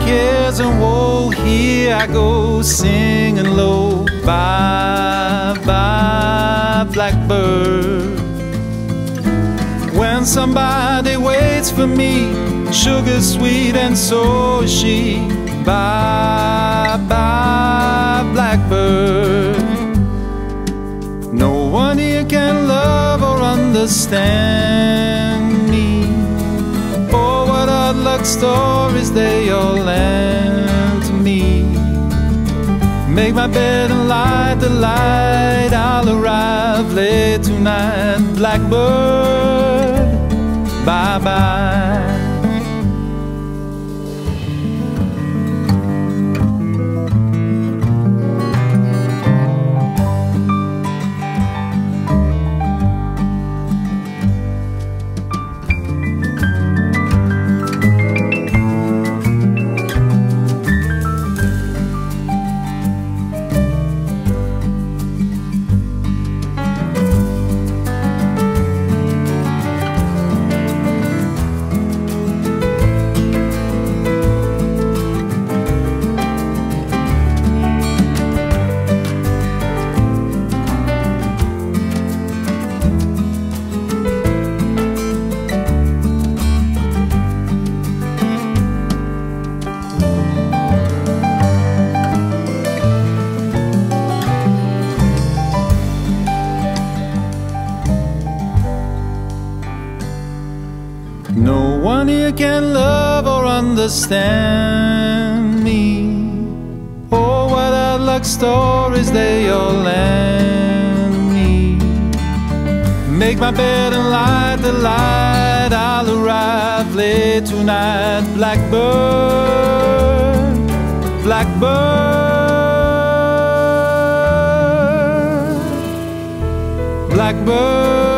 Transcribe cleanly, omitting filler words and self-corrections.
cares and woe. Here I go singing low. Bye, bye, blackbird. When somebody waits for me, sugar sweet and so is she. Bye, bye, blackbird. No one here can love or understand me. Oh, what odd luck stories they all land to me. Make my bed and light the light. I'll arrive late tonight, blackbird. Bye bye. No one here can love or understand me. Oh, what odd luck stories they all land me. Make my bed and light the light. I'll arrive late tonight, blackbird, blackbird, blackbird.